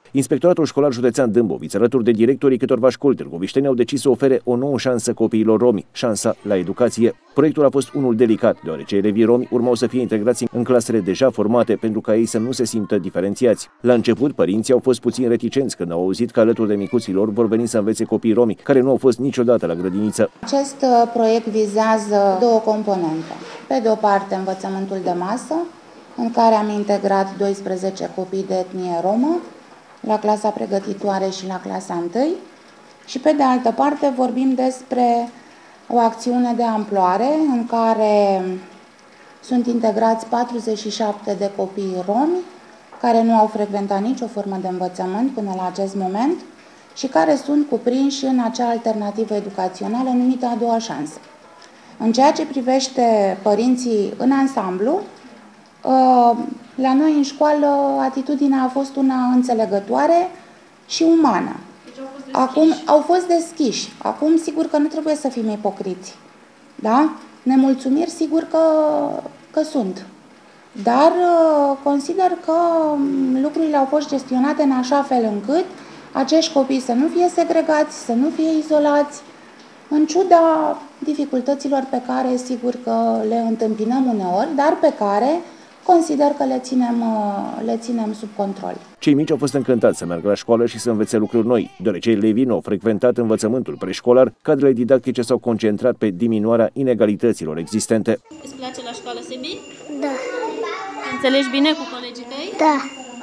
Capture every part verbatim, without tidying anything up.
Inspectoratul Școlar Județean Dâmbovița, alături de directorii câtorva școli târgovișteni, au decis să ofere o nouă șansă copiilor romi, șansa la educație. Proiectul a fost unul delicat, deoarece elevii romi urmau să fie integrați în clasele deja formate pentru ca ei să nu se simtă diferențiați. La început, părinții au fost puțin reticenți când au auzit că alături de micuții lor vor veni să învețe copii romi, care nu au fost niciodată la grădiniță. Acest proiect vizează două componente. Pe de o parte, învățământul de masă, în care am integrat doisprezece copii de etnie romă, la clasa pregătitoare și la clasa întâi, și pe de altă parte vorbim despre o acțiune de amploare în care sunt integrați patruzeci și șapte de copii romi care nu au frecventat nicio formă de învățământ până la acest moment și care sunt cuprinși în acea alternativă educațională numită a doua șansă. În ceea ce privește părinții în ansamblu, la noi în școală atitudinea a fost una înțelegătoare și umană. Acum au fost deschiși. Acum sigur că nu trebuie să fim ipocriți. Da? Nemulțumiri sigur că, că sunt. Dar consider că lucrurile au fost gestionate în așa fel încât acești copii să nu fie segregați, să nu fie izolați, în ciuda dificultăților pe care sigur că le întâmpinăm uneori, dar pe care consider că le ținem, le ținem sub control. Cei mici au fost încântați să meargă la școală și să învețe lucruri noi, deoarece elevii nu au frecventat învățământul preșcolar, cadrele didactice s-au concentrat pe diminuarea inegalităților existente. Îți place la școală, Sebi? Da. Înțelegi bine cu colegii tăi? Da.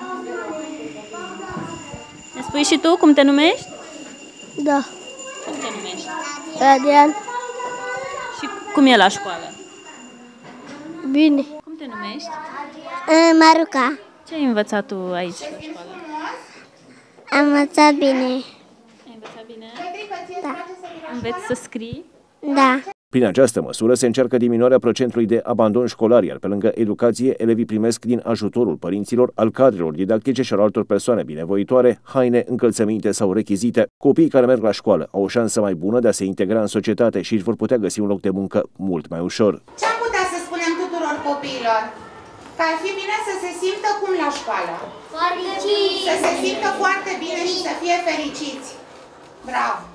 Ne spui și tu cum te numești? Da. Cum te numești? Radian. Și cum e la școală? Bine. Cum te numești? Maruca. Ce ai învățat tu aici la școală? Am învățat bine. Ai învățat bine? Da. Înveți să scrii? Da. Prin această măsură se încearcă diminuarea procentului de abandon școlar, iar pe lângă educație, elevii primesc din ajutorul părinților, al cadrelor didactice și al altor persoane binevoitoare, haine, încălțăminte sau rechizite. Copiii care merg la școală au o șansă mai bună de a se integra în societate și își vor putea găsi un loc de muncă mult mai ușor. Ce am putea să spunem tuturor copiilor? Că ar fi bine să se simtă cum la școală? Fericiți! Să se simtă foarte bine și să fie fericiți. Bravo!